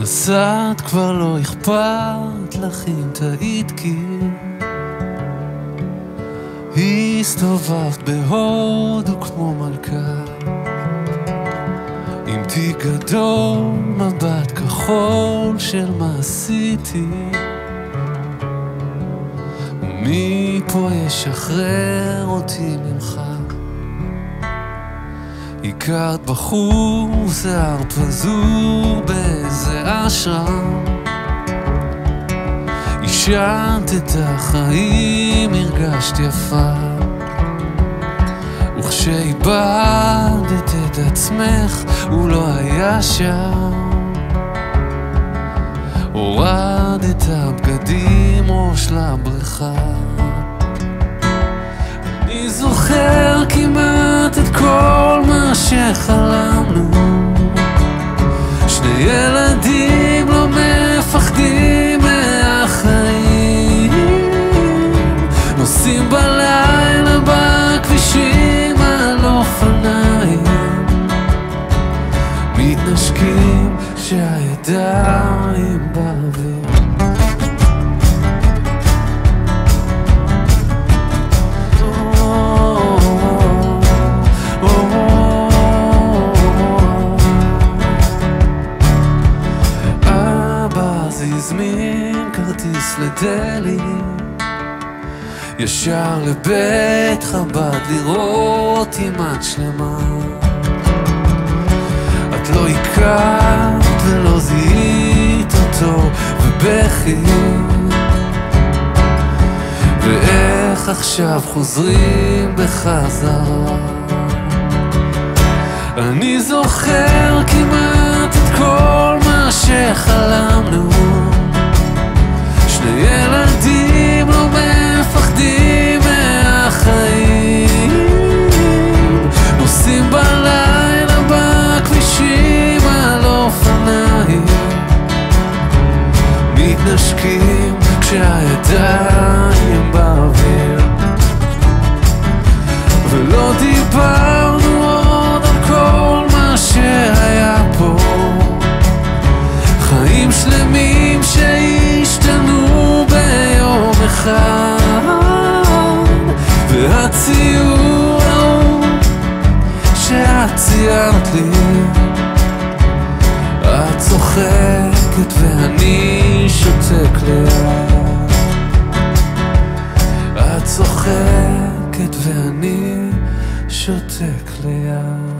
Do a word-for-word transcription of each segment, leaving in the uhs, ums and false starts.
נסעת כבר לא אכפת לך אם תעיד כי הסתובבת בהודו כמו מלכה עם תיק גדול, מבט כחול של מה עשיתי ומפה ישחרר אותי ממך. הכרת בחור שיער פזור באיזה אשרם עישנת את החיים, הרגשת יפה וכשאיבדת את עצמך הוא לא היה שם. הורדת הבגדים ראש לבריכה, אני זוכר כמעט את כל מה שחלמנו, שני ילדים לא מפחדים מהחיים, נוסעים בלילה בכבישים על אופניים, מתנשקים שהידיים באוויר. הזמין כרטיס לדלי ישר לבית חב"ד לראות אם את שלמה. את לא הכרת ולא זיהית אותו ובכי, ואיך עכשיו חוזרים בחזרה. אני זוכר כמעט את כל מה שחלמנו, שני ילדים לא מפחדים מהחיים, נוסעים בלילה בכבישים על אופניים, מתנשקים כשהידיים באוויר, ולא דיברנו עוד על כל מה שהיה פה, חיים שלמים שהשתנו ביום אחד, והציור ההוא שאת ציירת לי, את צוחקת ואני שותק ליד, את צוחקת ואני שותק ליד.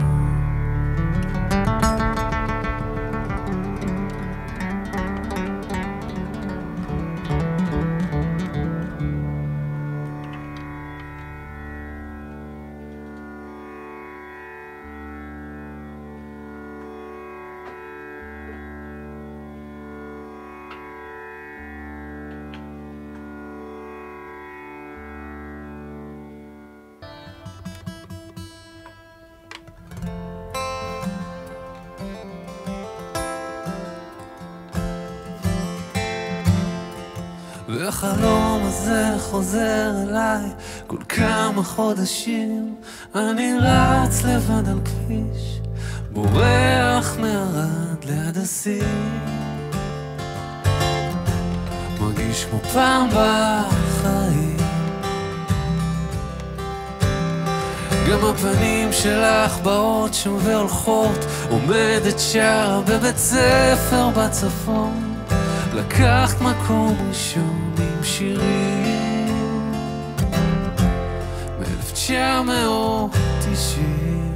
והחלום הזה חוזר אליי כל כמה חודשים, אני רץ לבד על כביש, בורח מערד ליד הסיר, מרגיש כמו פעם בחיים, גם הפנים שלך באות שם והולכות, עומדת שרה בבית ספר בצפון, לקחת מקום ראשון עם שירים מ-אלף תשע מאות תשעים.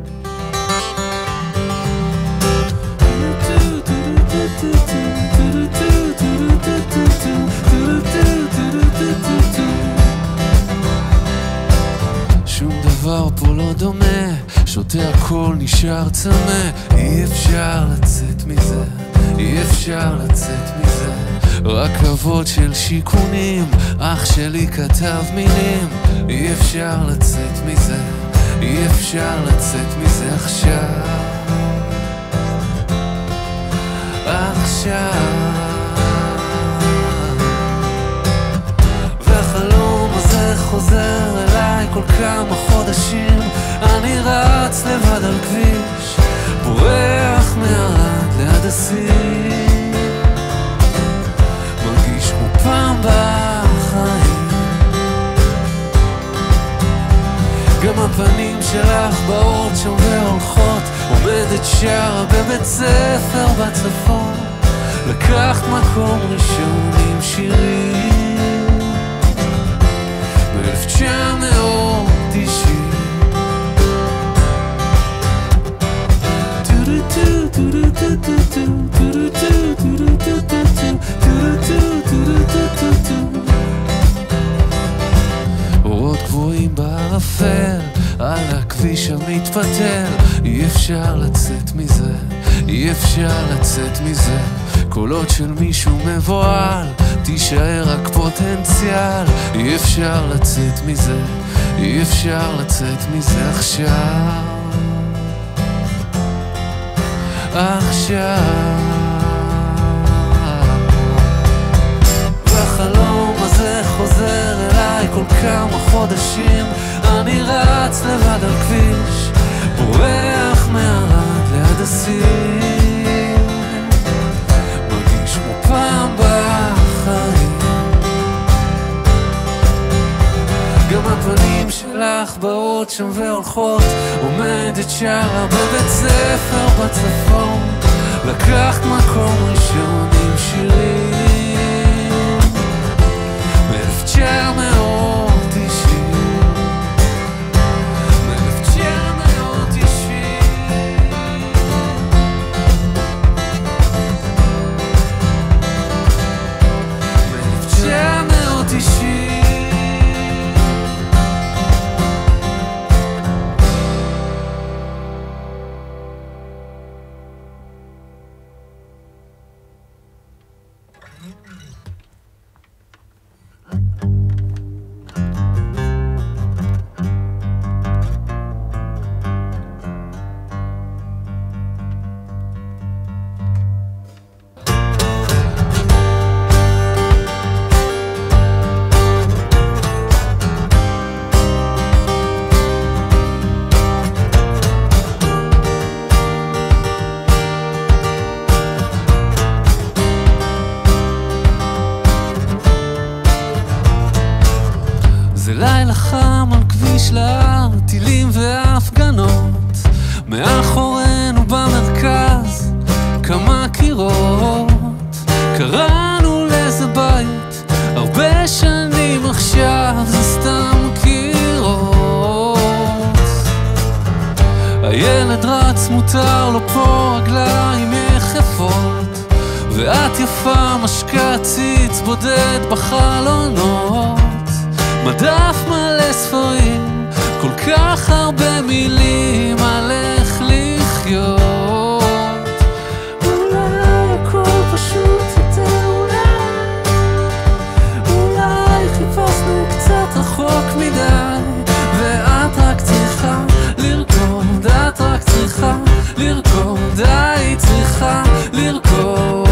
שום דבר פה לא דומה, שותה הכל נשאר צמא, אי אפשר לצאת מזה, אי אפשר לצאת מזה, רק כבוד של שיקונים, אח שלי כתב מילים, אי אפשר לצאת מזה, אי אפשר לצאת מזה עכשיו, עכשיו. והחלום הזה חוזר אליי כל כמה חודשים, אני רץ לבד על כביש, בורח מערד ליד הסיר, מרגיש כמו פעם בחיים. גם הפנים שלך באות שם והולכות, עומדת שרה בבית ספר בצפון, לקחת מקום ראשון עם שירים ב-אלף תשע מאות תשעים. אורות גבוהים בערפל על הכביש המתפתל, אי אפשר לצאת מזה, אי אפשר לצאת מזה. קולות של מישהו מבועל, תישאר רק פוטנציאל. אי אפשר לצאת מזה, אי אפשר לצאת מזה עכשיו, עכשיו. והחלום הזה חוזר אליי כל כמה חודשים, אני רץ לבד על כביש, בורח מערד ליד הסיר, מרגיש כמו פעם בחיים. גם הפנים שלך באות שם והולכות, עומדת שרה בבית ספר בצפון, לקחת מקום ראשון עם שירים ב-אלף תשע מאות תשעים, ב-אלף תשע מאות תשעים, ב-אלף תשע מאות תשעים. זה לילה חם על כביש להר, טילים והפגנות, מאחורינו במרכז כמה קירות. קראנו לאיזה בית הרבה שנים, עכשיו זה סתם קירות. הילד רץ, מותר לו פה רגליים יחפות, ואת יפה משקה ציץ בודד בחלונות. מדף מלא ספרים, כל כך הרבה מילים על איך לחיות. אולי הכל פשוט יותר, אולי אולי חיפשנו קצת רחוק מדי, ואת רק צריכה לרקוד, את רק צריכה לרקוד, היית צריכה לרקוד.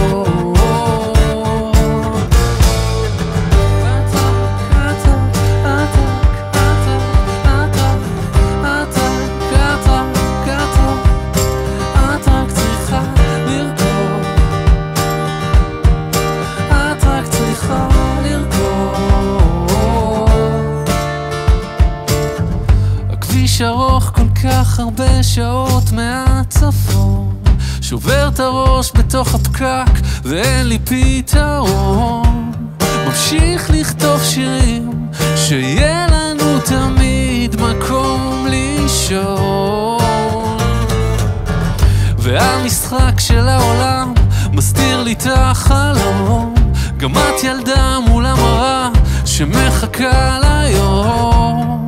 כביש ארוך כל כך הרבה שעות מהצפון, שובר את הראש בתוך הפקק ואין לי פתרון. ממשיך לכתוב שירים שיהיה לנו תמיד מקום לישון, והמשחק של העולם מסתיר לי את החלום. גם את ילדה מול המראה שמחכה ליום